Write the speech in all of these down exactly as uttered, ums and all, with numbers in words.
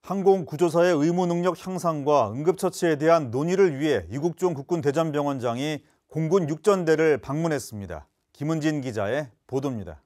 항공구조사의 의무 능력 향상과 응급처치에 대한 논의를 위해 이국종 국군대전병원장이 공군 육전대를 방문했습니다. 김은진 기자의 보도입니다.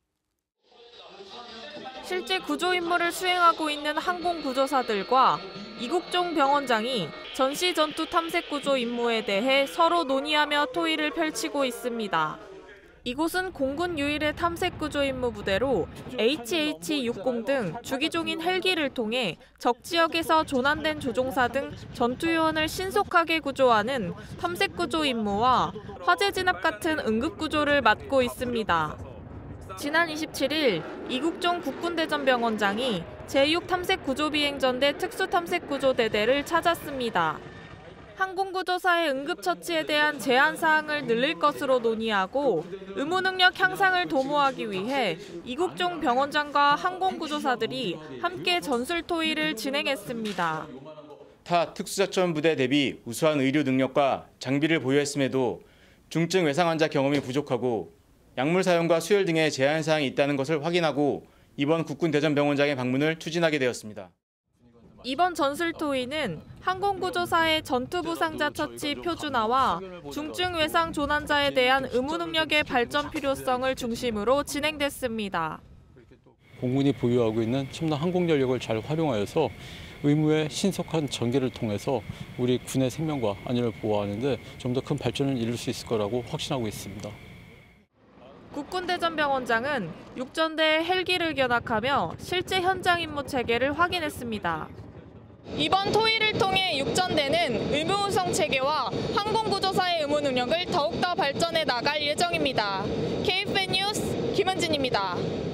실제 구조 임무를 수행하고 있는 항공구조사들과 이국종 병원장이 전시 전투 탐색 구조 임무에 대해 서로 논의하며 토의를 펼치고 있습니다. 이곳은 공군 유일의 탐색 구조 임무 부대로 에이치에이치 육십 등 주기종인 헬기를 통해 적 지역에서 조난된 조종사 등 전투 요원을 신속하게 구조하는 탐색 구조 임무와 화재 진압 같은 응급 구조를 맡고 있습니다. 지난 이십칠일 이국종 국군대전병원장이 제육 탐색구조비행전대 특수탐색구조대대를 찾았습니다. 항공구조사의 응급처치에 대한 제한사항을 늘릴 것으로 논의하고 의무능력 향상을 도모하기 위해 이국종 병원장과 항공구조사들이 함께 전술 토의를 진행했습니다. 타 특수작전부대 대비 우수한 의료 능력과 장비를 보유했음에도 중증 외상 환자 경험이 부족하고 약물 사용과 수혈 등의 제한 사항이 있다는 것을 확인하고 이번 국군대전병원장의 방문을 추진하게 되었습니다. 이번 전술 토의는 항공구조사의 전투부상자 처치 표준화와 중증 외상 조난자에 대한 의무 능력의 발전 필요성을 중심으로 진행됐습니다. 공군이 보유하고 있는 첨단 항공 전력을 잘 활용하여서 의무의 신속한 전개를 통해서 우리 군의 생명과 안전을 보호하는 데 좀 더 큰 발전을 이룰 수 있을 거라고 확신하고 있습니다. 국군대전병원장은 육전대의 헬기를 견학하며 실제 현장 임무 체계를 확인했습니다. 이번 토의를 통해 육전대는 의무운송 체계와 항공구조사의 의무 능력을 더욱더 발전해 나갈 예정입니다. 케이에프엔 뉴스 김은진입니다.